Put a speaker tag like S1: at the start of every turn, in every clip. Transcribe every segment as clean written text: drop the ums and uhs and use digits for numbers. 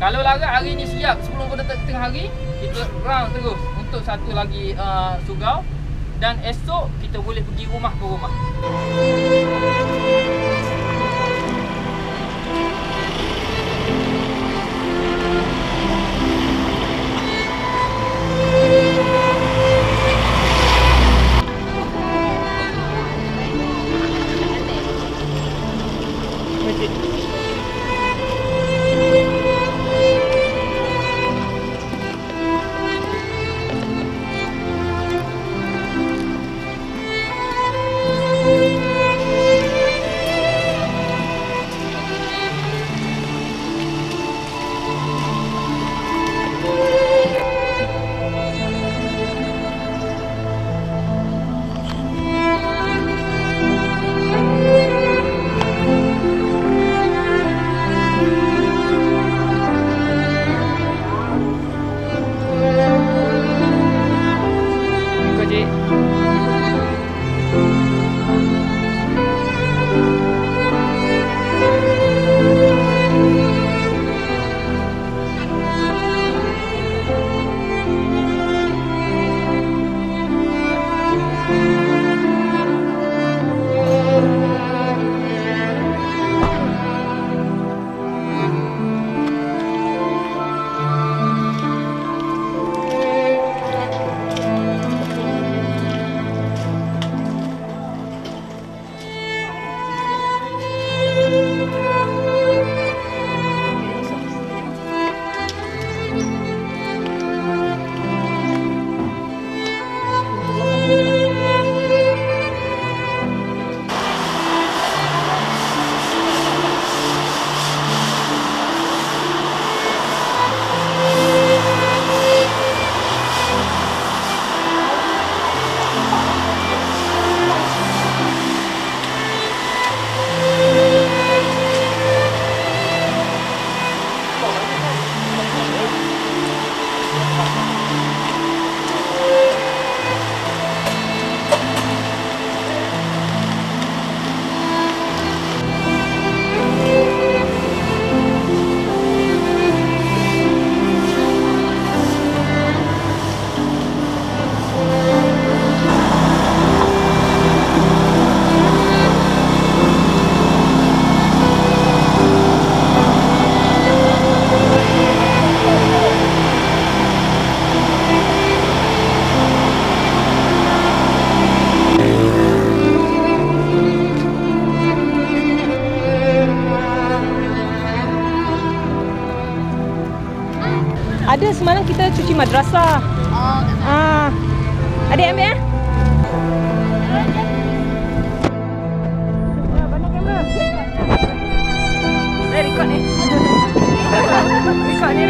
S1: Kalau larat hari ni siap sebelum pada tengah hari, kita round terus untuk satu lagi surau. Dan esok kita boleh pergi rumah ke rumah.
S2: Ada semalam kita cuci madrasah. Oh, adik ambil ya? Mana kamera? Record ni. Record ni.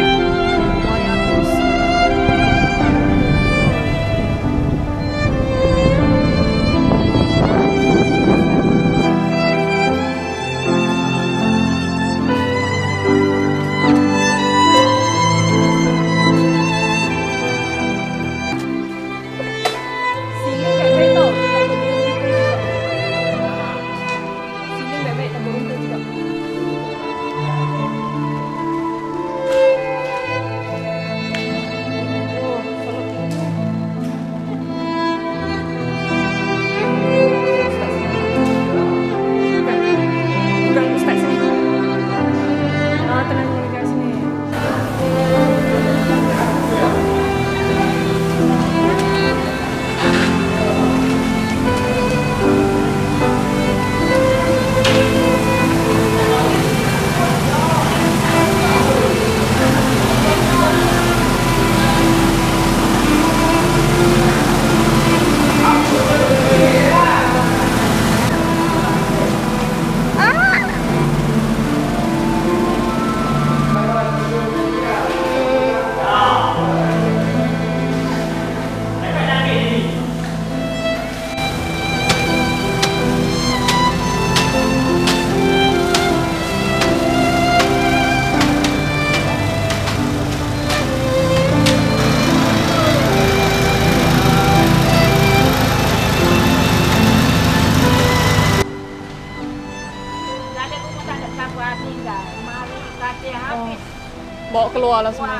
S3: bawa keluar lah semua.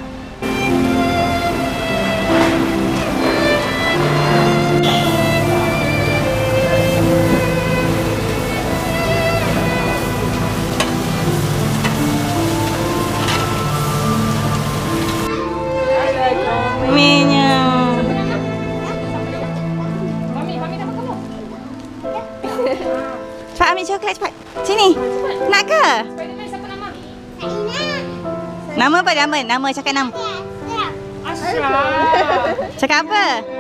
S2: Minyak. Cepat ambil coklat cepat. Sini. Nak ke?
S1: Spiderman siapa nama?
S2: Nama apa nama? Nama cakap nama.
S1: Ashraf.
S2: Cakap apa?